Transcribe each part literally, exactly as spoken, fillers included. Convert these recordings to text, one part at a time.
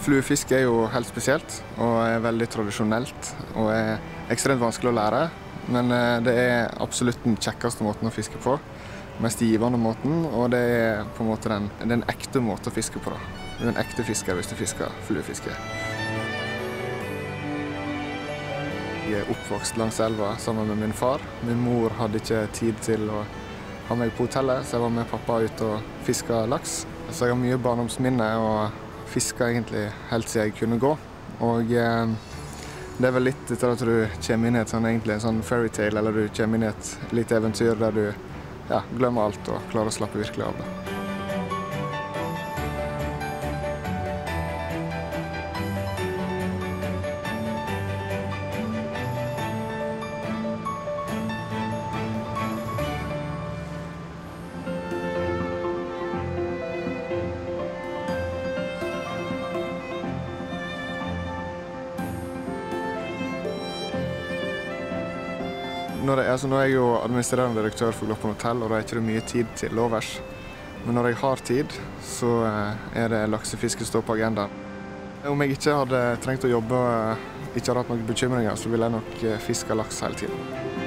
Fluefiske er jo helt spesielt, og er veldig tradisjonelt, og er ekstremt vanskelig å lære. Men det er absolutt den kjekkeste måten å fiske på, mest givende måten, og det er på en måte den, den ekte måten å fiske på. Da. Du er en ekte fisker hvis du fisker fluefiske. Jeg er oppvokst langs elva sammen med min far. Min mor hadde ikke tid til å ha meg på hotellet, så jeg var med pappa ut og fisket laks. Så jeg har mye barndomsminner og fisket egentlig helt siden jeg kunne gå. Og eh, det er vel litt etter at du kommer inn i et sånn, egentlig, en sånn fairytale, eller du kommer inn i et lite eventyr der du ja, glemmer alt og klarer å slappe virkelig av det. Når jeg, altså nå er jeg jo administrerende direktør for Gloppen Hotel, og da er ikke det mye tid til overs. Men når jeg har tid, så er det laksefiske står på agendaen. Om jeg ikke hadde trengt å jobbe, ikke hadde hatt noen bekymringer, så ville jeg nok fiske laks hele tiden.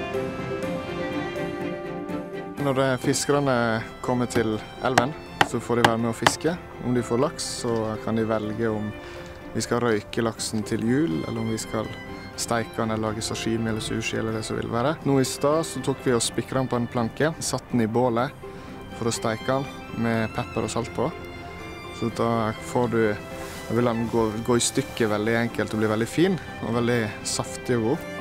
Når fiskerne kommer til elven, så får de være med å fiske. Om de får laks, så kan de velge om vi skal røyke laksen til jul, eller om vi skal steike den eller lage sashimi eller sushi eller det som vil være. Nå i stad så tok vi og spikret den på en planke, satt den i bålet for å steike den med pepper og salt på. Så da får du, da vil den gå, gå i stykker veldig enkelt og bli veldig fin og veldig saftig og god.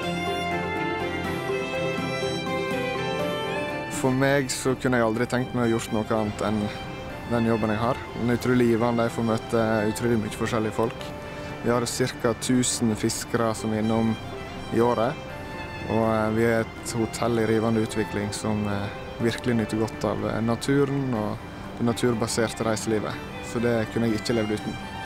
For meg så kunne jeg aldri tenkt meg å gjort noe annet enn den jobben jeg har. Den er utrolig givende, jeg får møte utrolig mye forskjellige folk. Vi har ca tusen fiskere som er innom i året, og vi er et hotell i rivende utvikling som virkelig nyter godt av naturen og det naturbaserte reiselivet. Så det kunne jeg ikke levd uten.